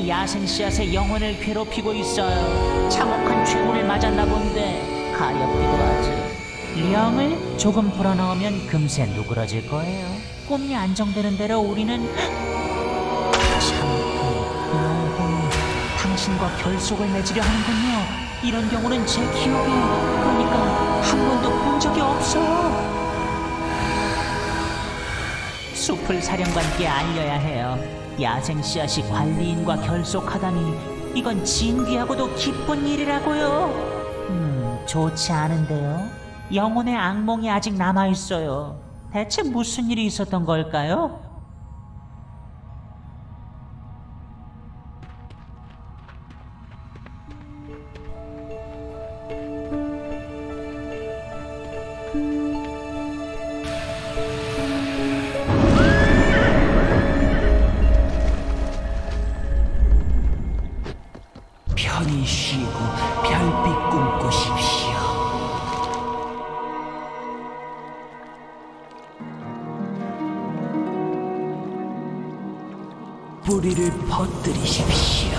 내 야생 씨앗의 영혼을 괴롭히고 있어요. 참혹한 최후를 맞았나 본데 가엾기도 하죠. 령을 조금 불어넣으면 금세 누그러질 거예요. 꿈이 안정되는 대로 우리는 영혼이 당신과 결속을 맺으려 하는군요. 이런 경우는 제 기억에 그러니까 한 번도 본 적이 없어요. 숲을 사령관께 알려야 해요. 야생 씨앗이 관리인과 결속하다니 이건 진귀하고도 기쁜 일이라고요. 좋지 않은데요. 영혼의 악몽이 아직 남아있어요. 대체 무슨 일이 있었던 걸까요? 편히 쉬고 별빛 꿈꾸십시오. 뿌리를 퍼뜨리십시오.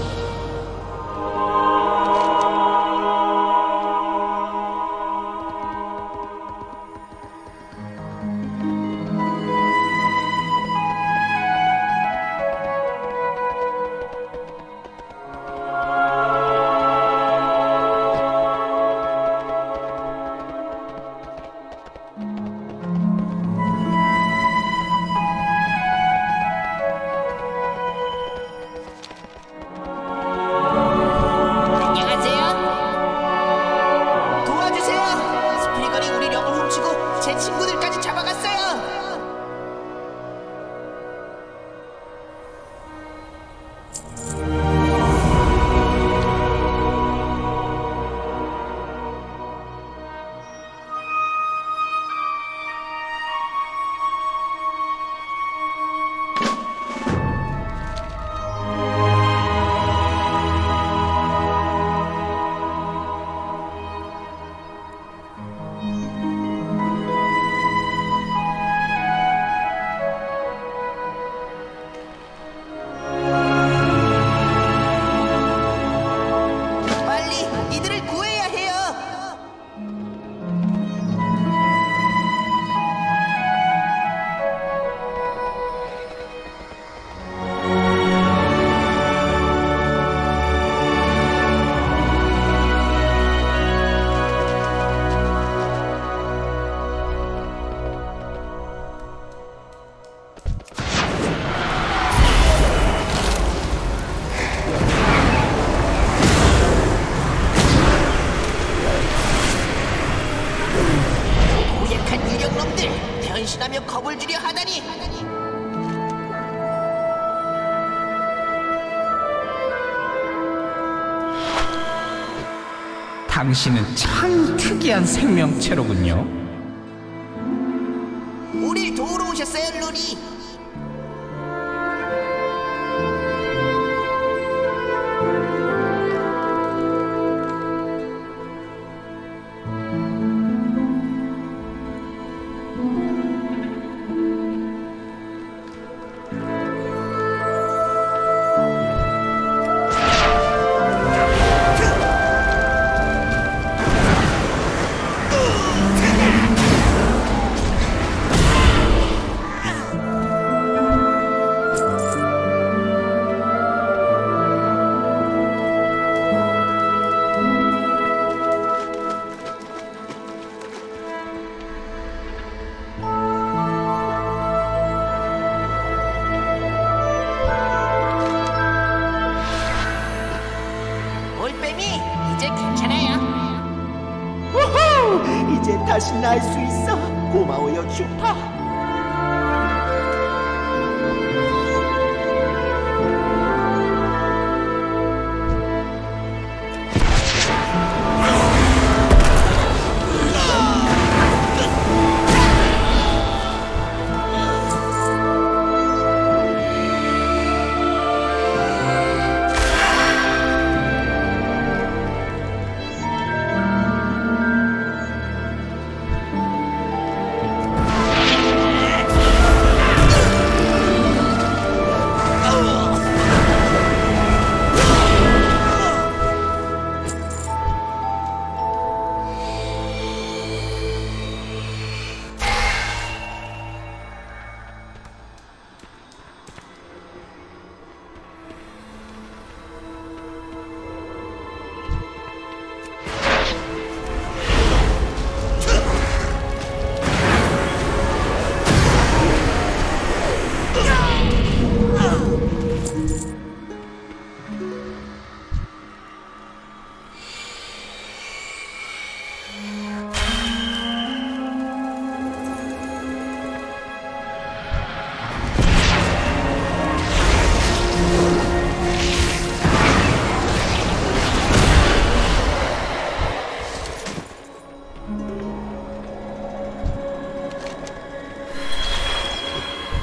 제 친구들까지 잡아갔어요. 이들을 구해야 해요. 유령놈들, 변신하며 겁을 주려 하다니. 당신은 참 특이한 생명체로군요. 우릴 도우러 오셨어요, 루니. 올빼미, 이제 괜찮아요. 우후! 이제 다시 날 수 있어. 고마워요, 슈파.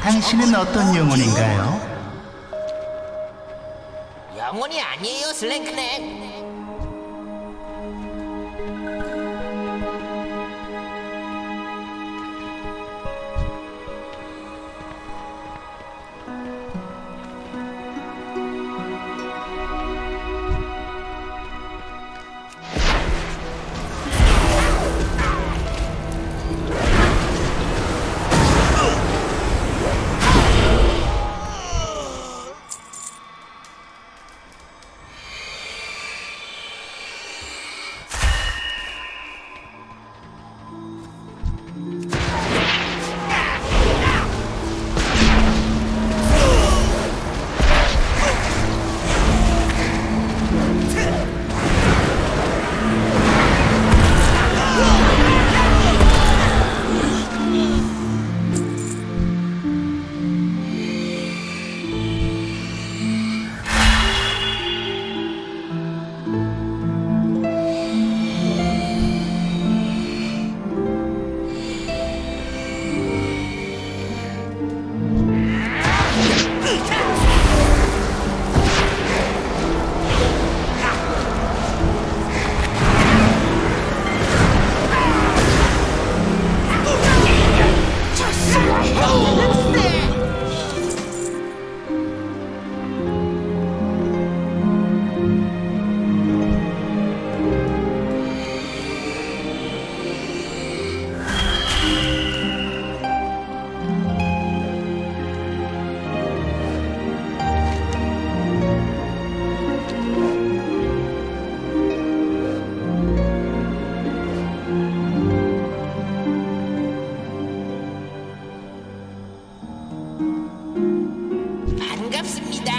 당신은 어떤 영혼인가요? 영혼이 아니에요, 슬랭크넥. 반갑습니다.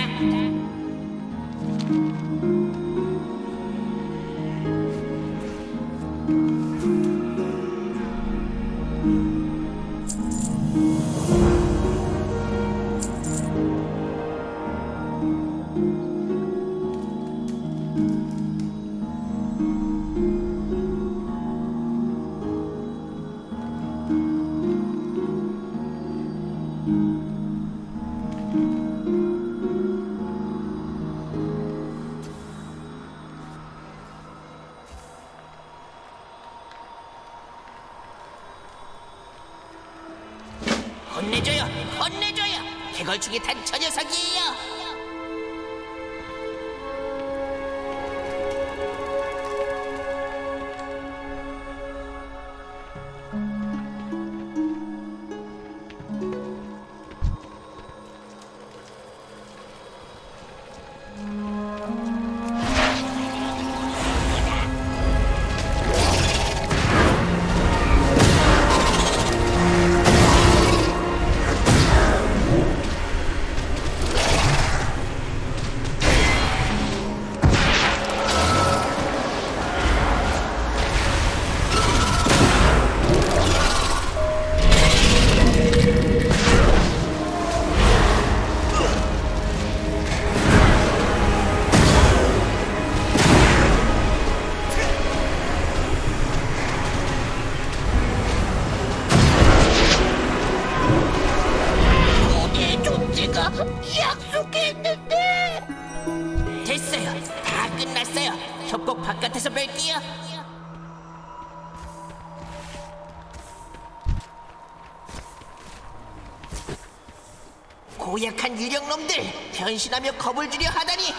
혼내줘요! 혼내줘요! 개걸충이 탄 저 녀석이에요! 약속했는데. 됐어요. 다 끝났어요. 협곡 바깥에서 뵐게요. 고약한 유령놈들, 변신하며 겁을 주려 하다니.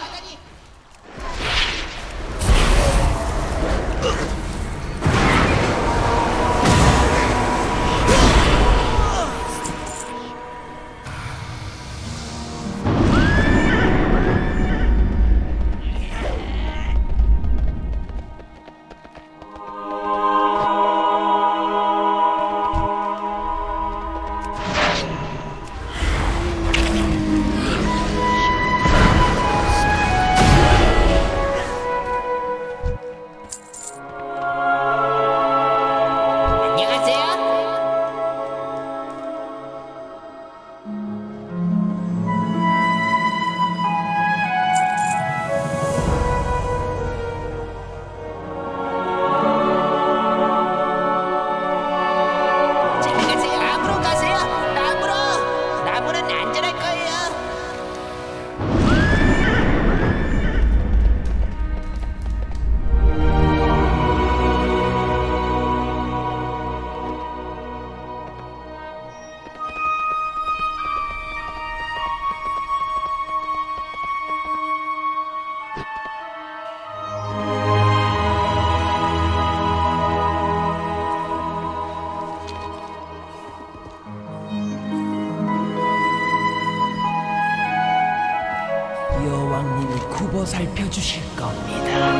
살펴주실 겁니다.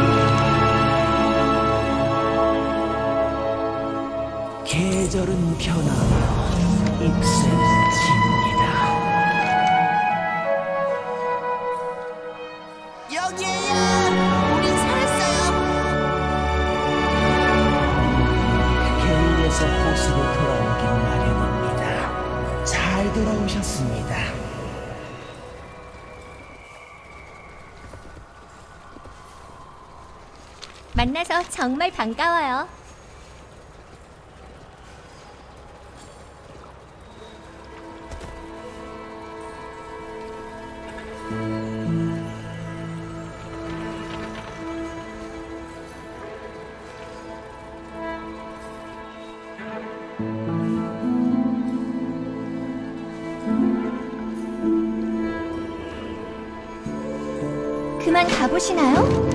계절은 변하며 잎새는 집니다. 여기에요. 우린 살았어요. 겨울에서 호수로 돌아오긴 마련입니다. 잘 돌아오셨습니다. 만나서 정말 반가워요. 그만 가보시나요?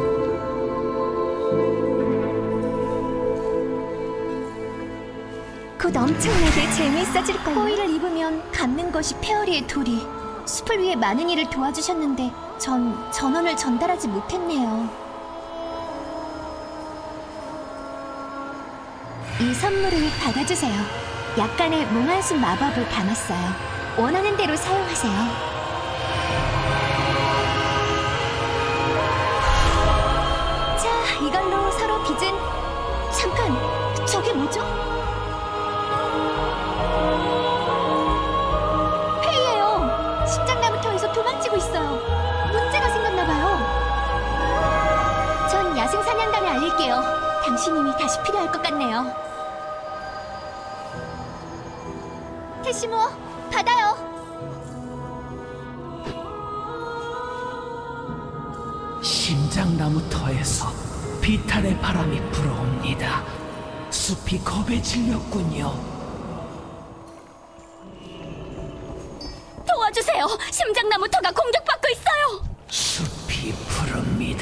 곧 엄청나게 재미있어질걸요. 호의를 입으면 갚는 것이 페어리의 도리. 숲을 위해 많은 일을 도와주셨는데 전 전원을 전달하지 못했네요. 이 선물을 받아주세요. 약간의 몽환순 마법을 담았어요. 원하는 대로 사용하세요. 자, 이걸로 서로 빚은... 잠깐! 저게 뭐죠? 페이예요. 심장나무터에서 도망치고 있어요. 문제가 생겼나봐요. 전 야생사냥단에 알릴게요. 당신님이 다시 필요할 것 같네요. 테시모, 받아요. 심장나무터에서 비탈의 바람이 불어옵니다. 숲이 겁에 질렸군요. 도와주세요. 심장나무터가 공격받고 있어요. 숲이 부릅니다.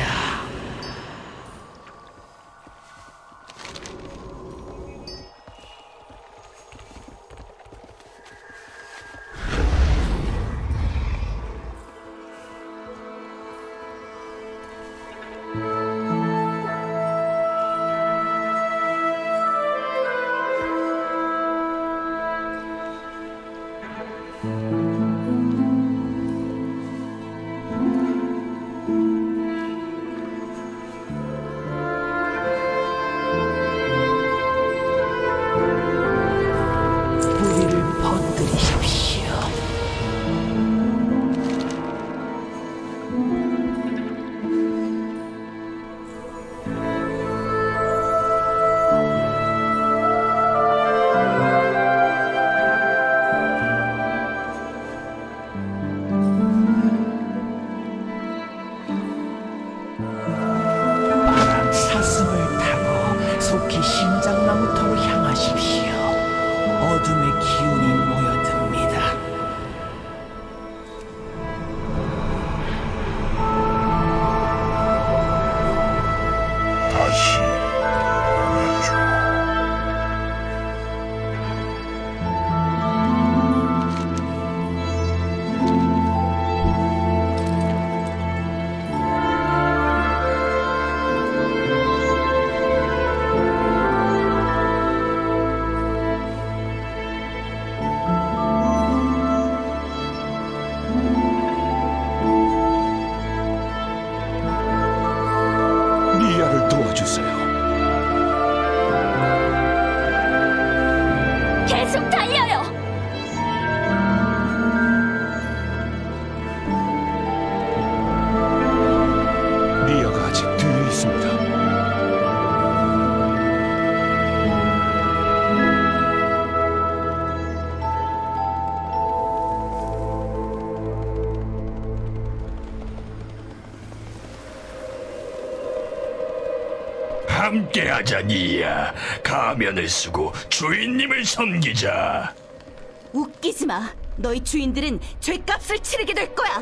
뿌리를 퍼뜨리십시오. 바람 사슴을 타고 속히 심장나무터로 향하십시오. 어둠의 기운이 모여듭니다. 다시 리아를 도와주세요. 계속 달려요. 리아가 아직 뒤에 있습니다. 함께하자, 니야. 가면을 쓰고 주인님을 섬기자. 웃기지 마. 너희 주인들은 죗값을 치르게 될 거야.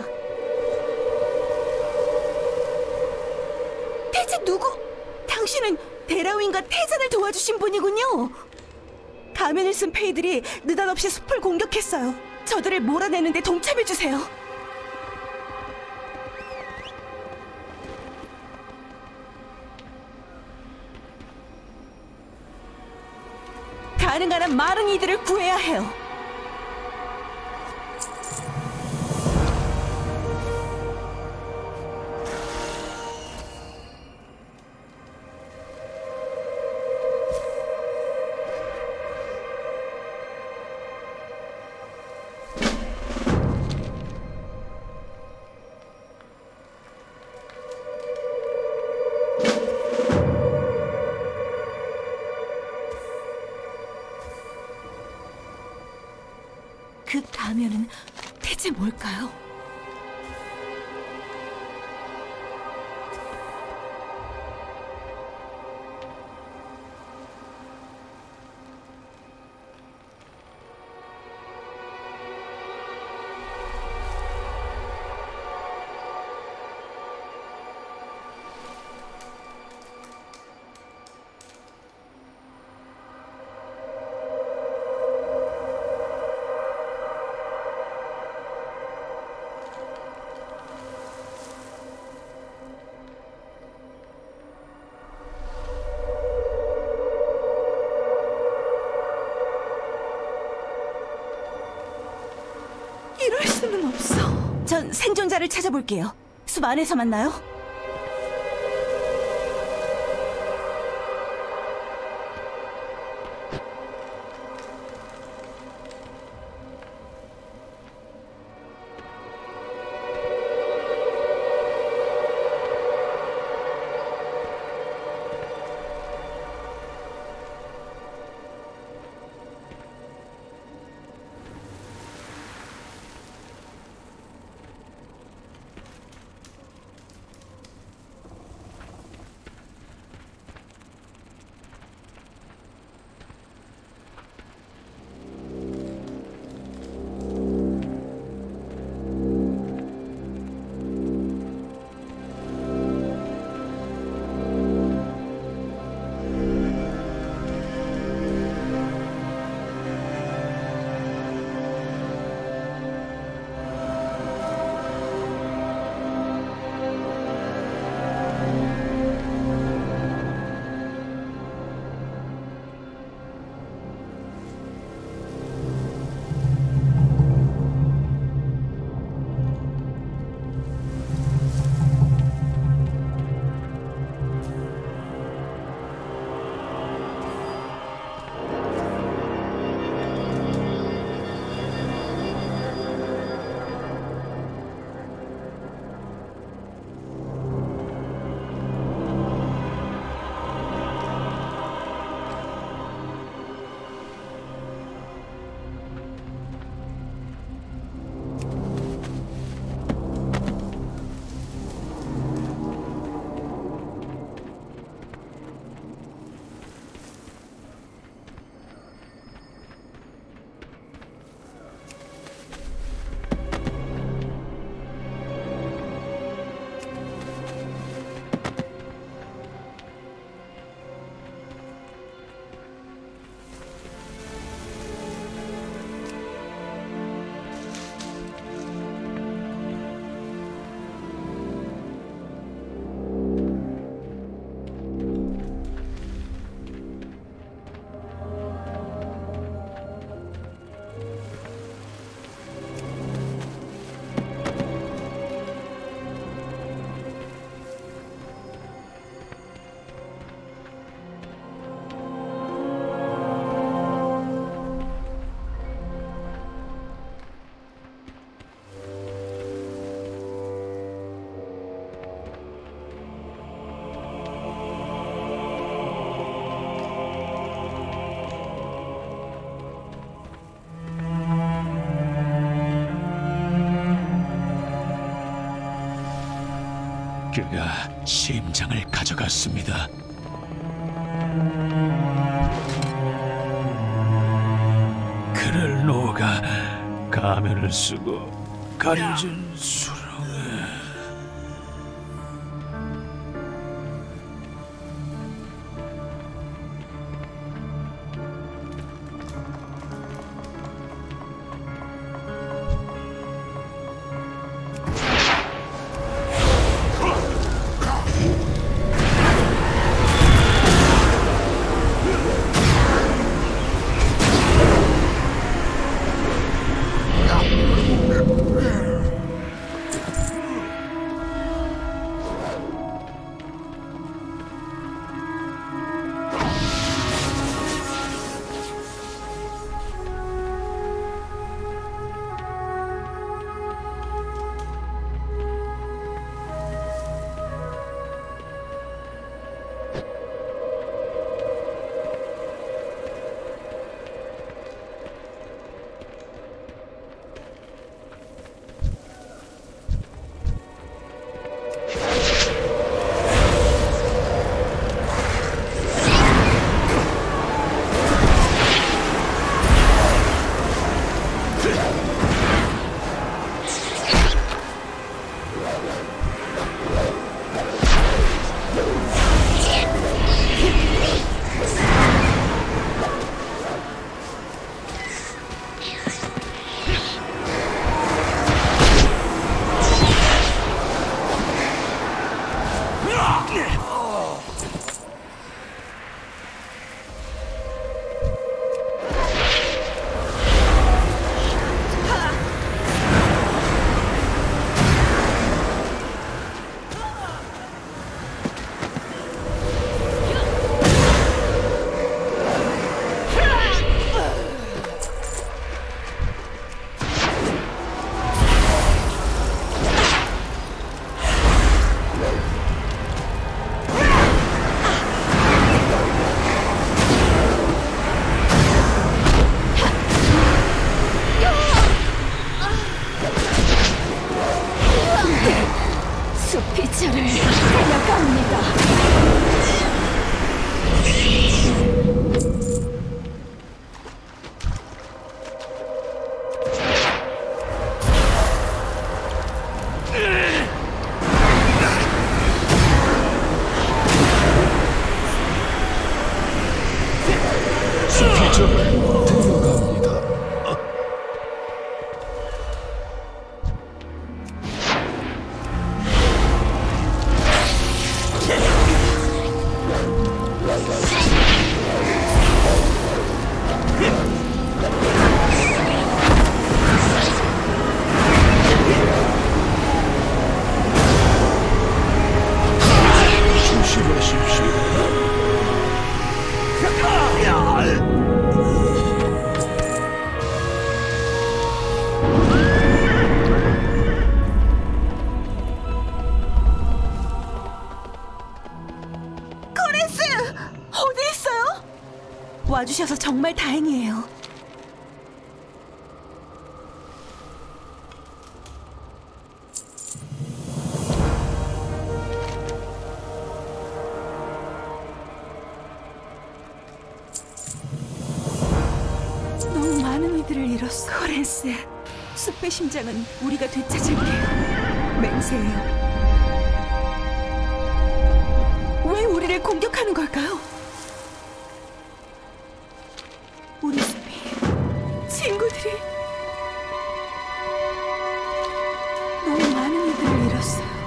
대체 누구? 당신은 데라윈과 태산을 도와주신 분이군요. 가면을 쓴 페이들이 느닷없이 숲을 공격했어요. 저들을 몰아내는데 동참해주세요. 가능한 한 많은 이들을 구해야 해요. 그 가면은 대체 뭘까요? 이럴 수는 없어. 전 생존자를 찾아볼게요. 숲 안에서 만나요. 그가 심장을 가져갔습니다. 그를 놓아가 가면을 쓰고 가려진 수렁에 데려갑니다. 조심하십시오. 코레스! 어디 있어요? 와주셔서 정말 다행이에요. 너무 많은 이들을 잃었어. 코레스, 숲의 심장은 우리가 되찾을게요. 맹세해요. 왜 우리를 공격하는 걸까요? 우리 숲이, 친구들이 너무 많은 이들을 잃었어요.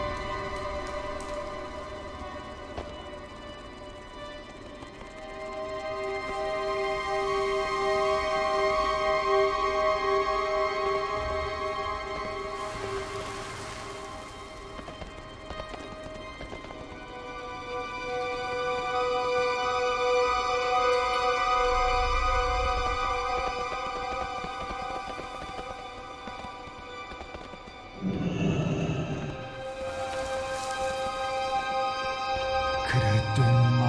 그릇된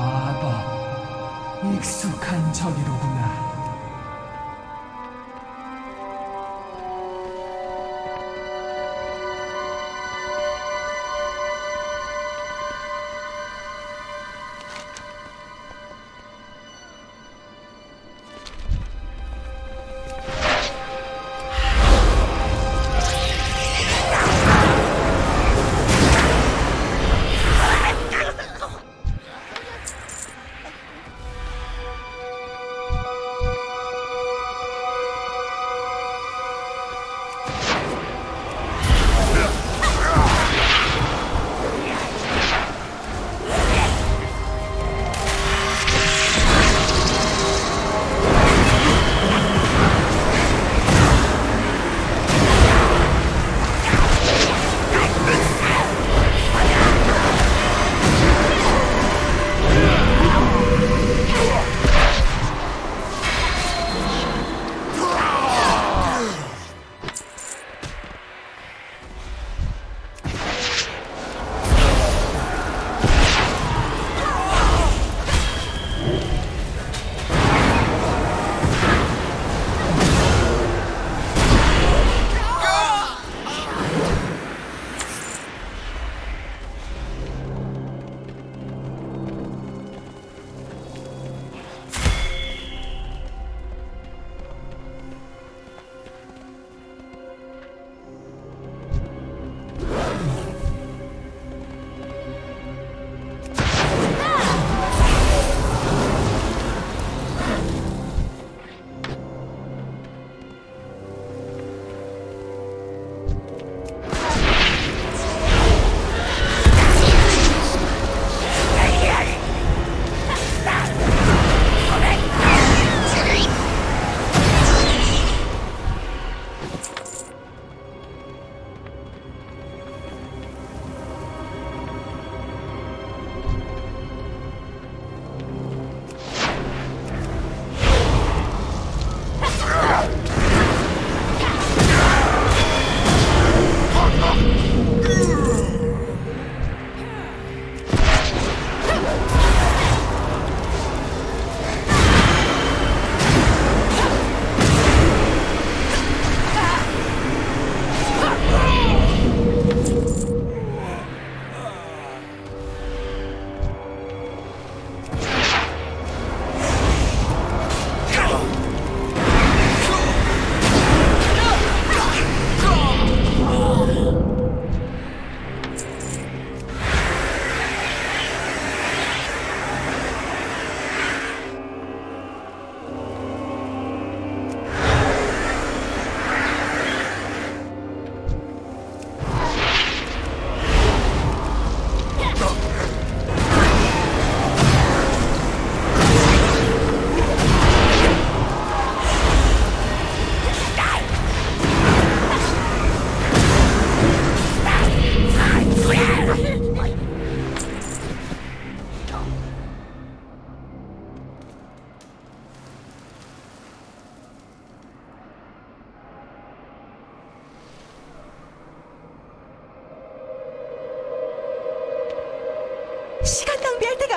마법, 익숙한 적이로구나.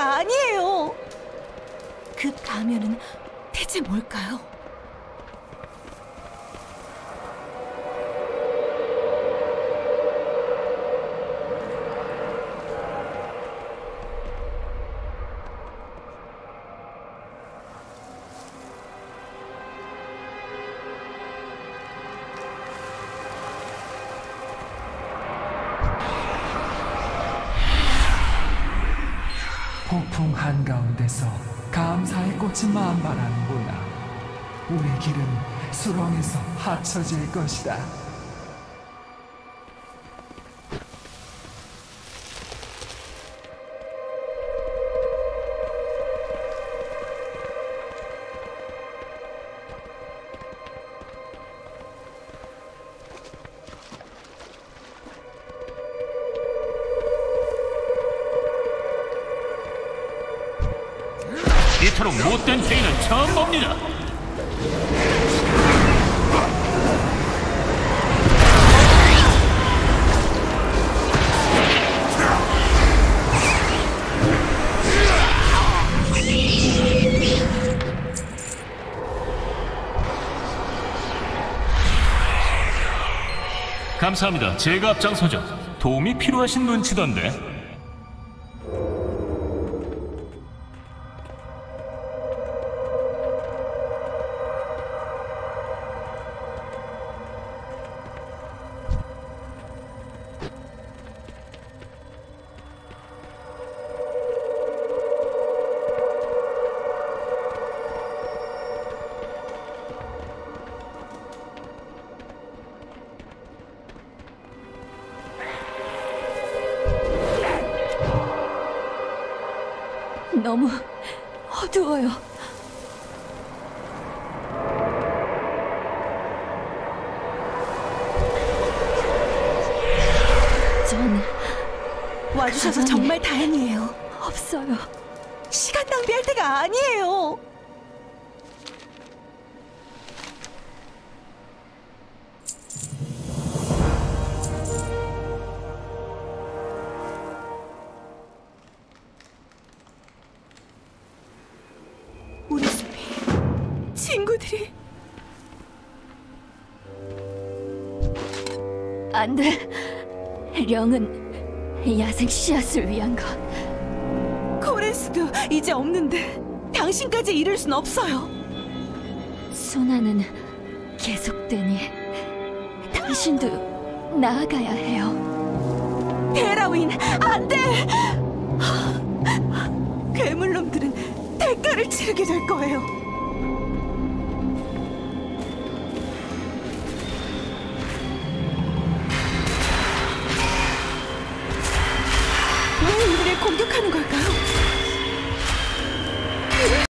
때가 아니에요. 그 가면은 대체 뭘까요? 폭풍 한가운데서 감사의 꽃이 만발하는구나. 우리 길은 수렁에서 합쳐질 것이다. 이토록 못된 페이는 처음 봅니다. 감사합니다. 제가 앞장서죠. 도움이 필요하신 눈치던데. 너무 어두워요. 전 와주셔서 정말 다행이에요. 없어요. 시간 낭비할 때가 아니에요. 우리 숲이 친구들이 안 돼. 령은 야생 씨앗을 위한 것. 코렌스도 이제 없는데 당신까지 잃을 순 없어요. 순환은 계속되니 당신도 나아가야 해요. 데라윈, 안 돼! 괴물놈들은 대가를 치르게 될 거예요. 왜 우리를 공격하는 걸까요?